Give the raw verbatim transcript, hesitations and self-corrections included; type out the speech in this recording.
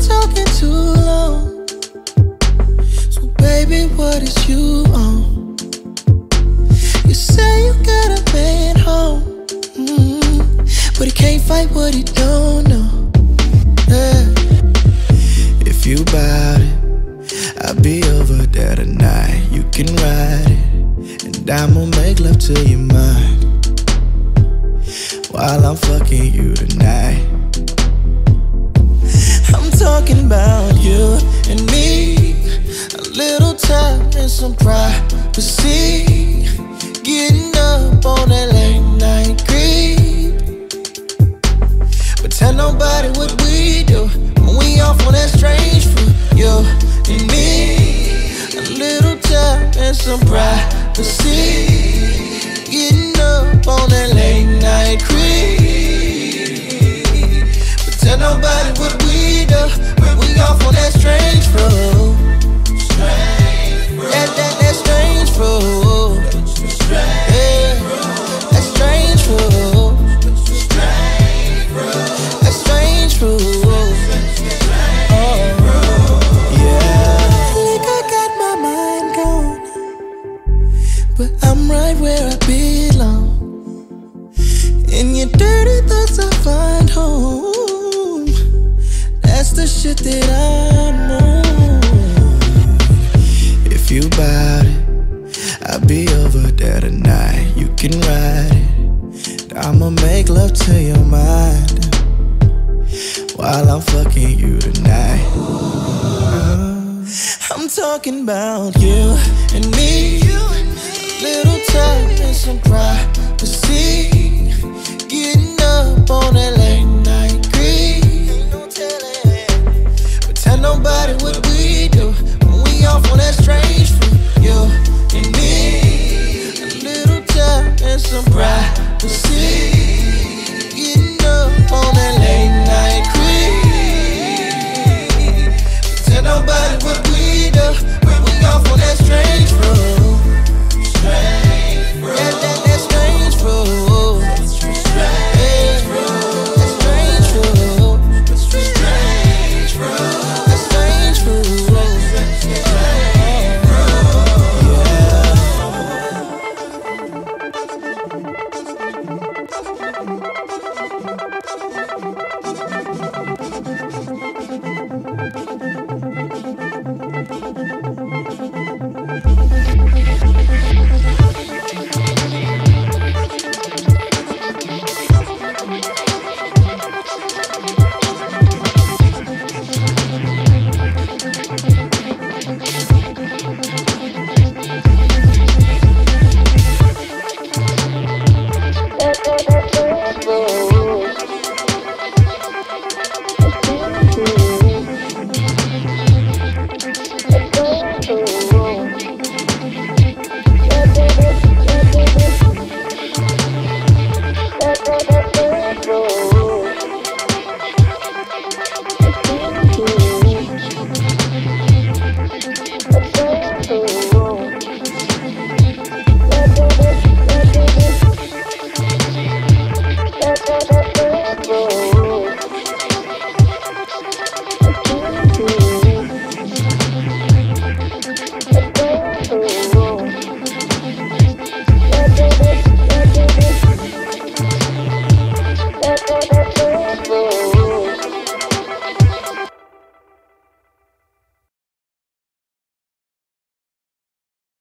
talking too long. So baby, what is you on? You say you got a man home, mm-hmm. but he can't fight what he don't know. Yeah. If you bout it, I'll be over there tonight. You can ride it, and I'ma make love to your mind while I'm fucking you tonight. I'm talking about you and me, a little time and some privacy, getting up on that late night creep. But tell nobody what we do when we off on that strange fruit. You and me, a little time and some privacy, getting up on that late night creep. But tell nobody what we do when we off on that strange fruit. That, that, that strange fruit. Yeah, that strange fruit. That strange fruit. I'm right where I belong. In your dirty thoughts I find home. That's the shit that I know. If you bout it, I'll be over there tonight. You can ride it, I'ma make love to your mind while I'm fucking you tonight. I'm talking about you and me, little time and some privacy, getting up on that late night